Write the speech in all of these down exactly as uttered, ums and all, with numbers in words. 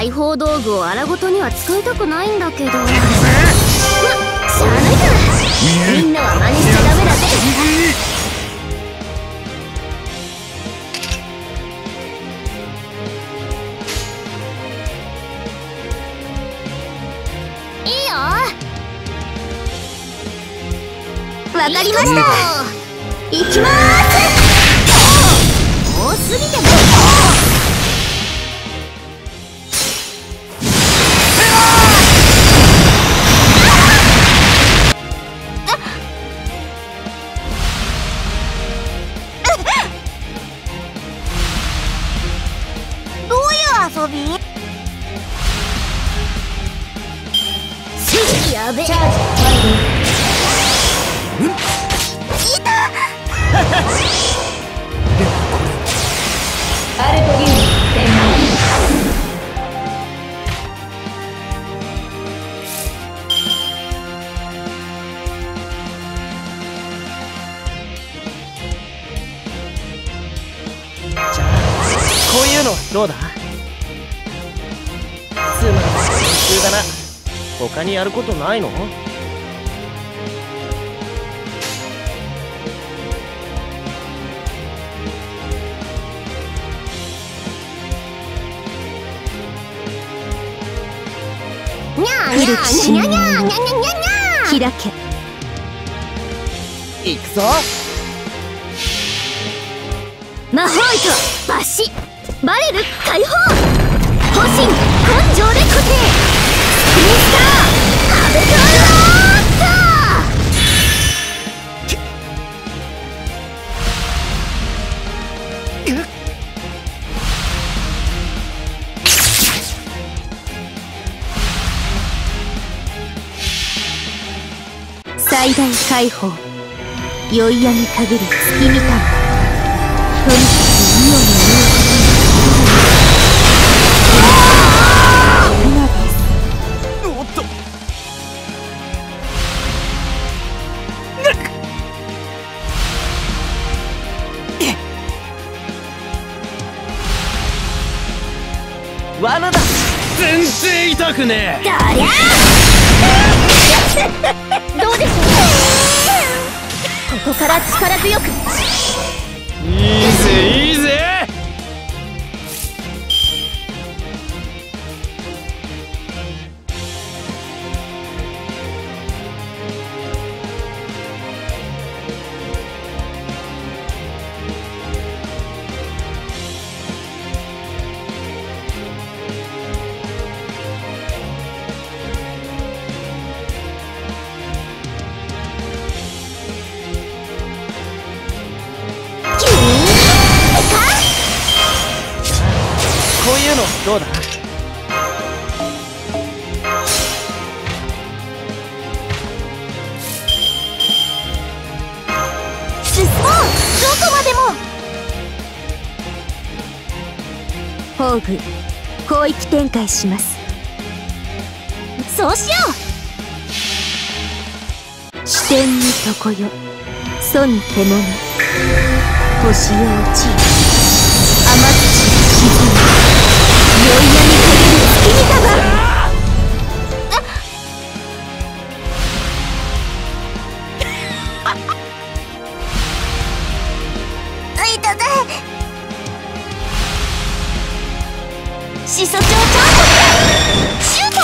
裁縫道具を荒ごとには使いたくないんだけど。ま、しゃあないからみんなは真似しちゃダメだぜ。いいよ。わかりました。行きまーす。多すぎてもどういう遊び？やべえ。いた。アルトリウム展開。 じゃあこういうのどうだ？つまんない練習だな。他にやることないの？ にゃーにゃーにゃにゃにゃにゃにゃにゃにゃ。開け。 行くぞ。 魔法糸抜糸バレル解放。方針根性で固定。スクリーンスターアベトローッター。最大解放宵闇限る月見たん。とにかくイオンの今です。 おっと。罠だ。全然痛くねえ。 だりゃどうでしょう。ここから力強く。 いいぜいいぜ。こういうのどうだ？ 進もう。どこまでも。宝具広域展開します。そうしよう。視点にとこよ損に手物星よ落ち雨土沈む宵闇かける月見束。いたぜ。始祖鳥チャンスシュート。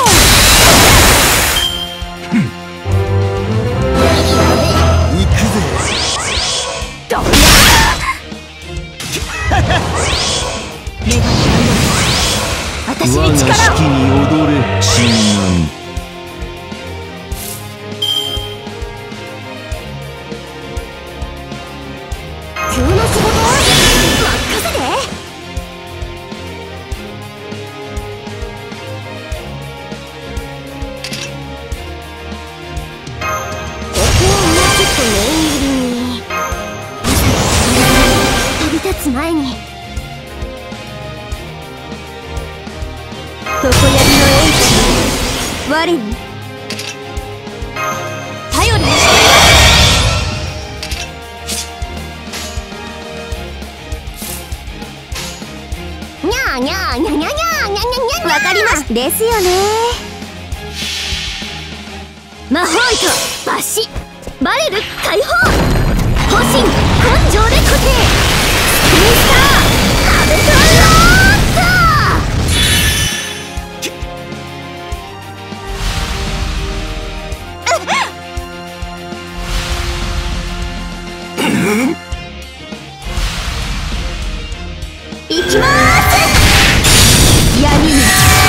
行くぜ。 どうや女神私に力を。 我が式に踊れ神男。 急な仕事任せて。ここはもうちょっと念入りに。飛び立つ前に床槍の英知我に頼りにしています。にゃーにゃーにゃにゃにゃーにゃにゃにゃ。わかりましですよね。魔法糸抜歯、バレル解放、保身根性で固定、スピンスター壁ドローッいきまーす。闇に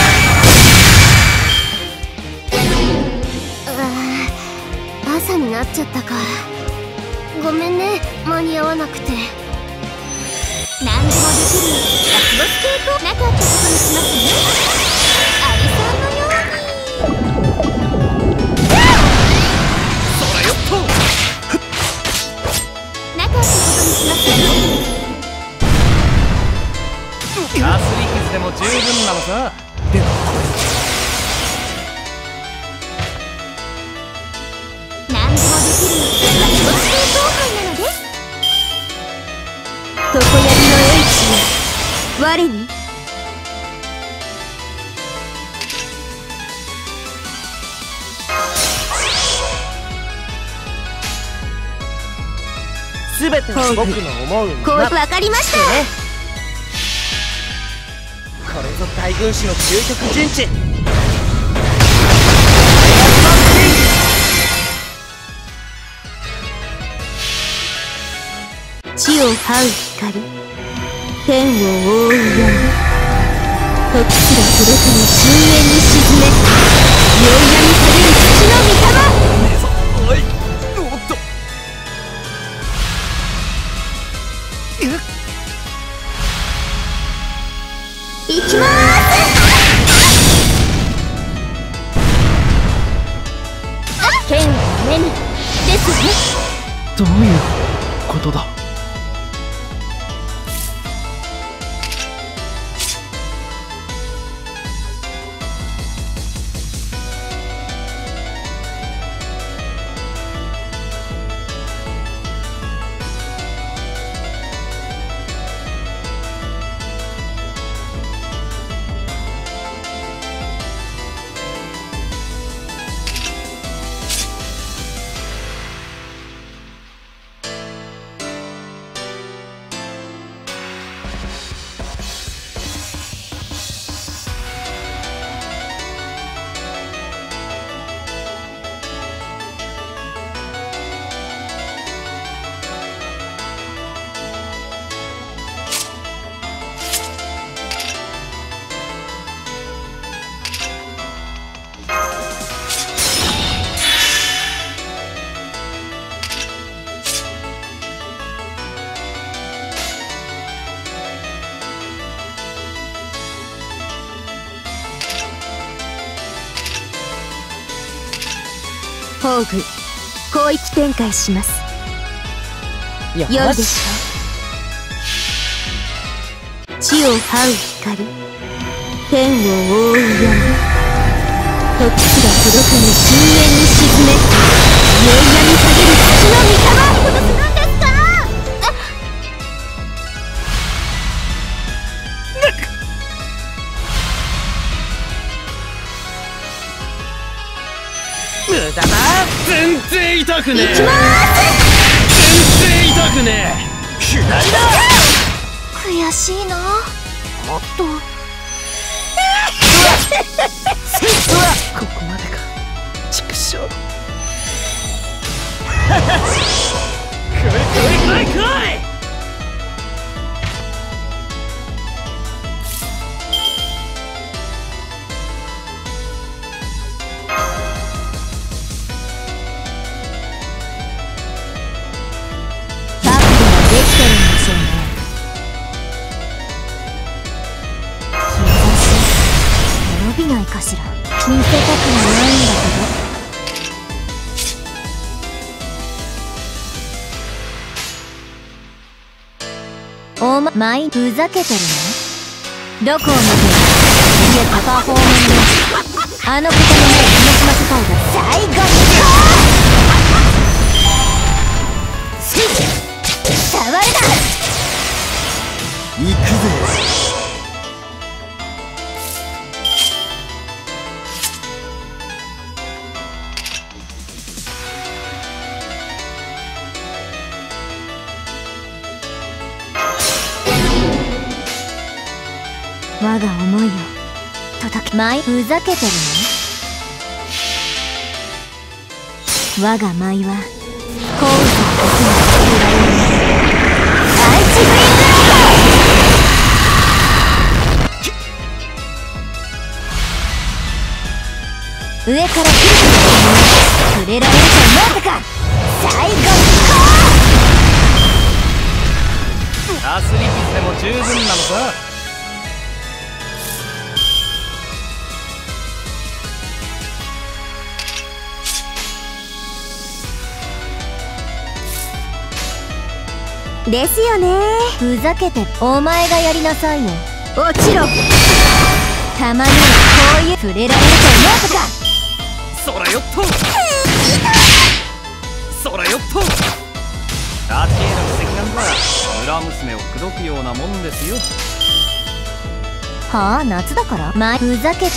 朝になっちゃったか。ごめんね、間に合わなくて。何でもできるラスボス系となかったことにしますね。アリさんのようにそらよっとなかったことにしますね。 ガスリキスでも十分なのさ。でも何でもできるラスボス系統杯なのです。床槍の英知を我に。 すべて僕の思うにこうわかりましたね。 これぞ大軍師の究極陣地。 地を這う光、天を覆う闇、時すら届かぬ深淵に沈め、宵闇される土の御霊。 おい、おっといきまーす。剣を目にですね。 どういうことだ。 宝具広域展開します。 よ良いでしょう。地を這う光、天を覆う闇、時すら届かぬ深淵に沈め、宵闇下げる土の御霊。ことするんですか。 無駄だ。全然痛くねえ。 いきまー全然痛くねえ。左だ。 す。悔しいな。もっとここまでか。畜生。来い来い来い来い。 ないかしら。見せたくはないんだけど。おま、前ふざけてるの？どこを見てる？いえ、パパ方面であの方の目を楽しませたいが最後に触るな。行くぜ。 我が思いを届け。舞ふざけてるの？我が舞はコウさんだけの愛知グリーンライト。上から来る触れられると思ったか。最後のアスリティスでも十分なのさ。 ですよね。ふざけてお前がやりなさいよ。落ちろ。たまにはこういう触れられると思ったか。 そらよっとそらよっとアチエの洗顔は村娘を口説くようなもんですよ。 はあ、夏だから。舞ふざけてる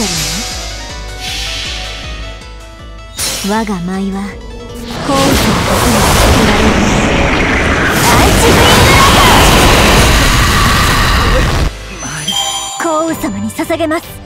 の？我が舞はコウさんだけに触れられる愛知グリーンライト。コウ様に捧げます。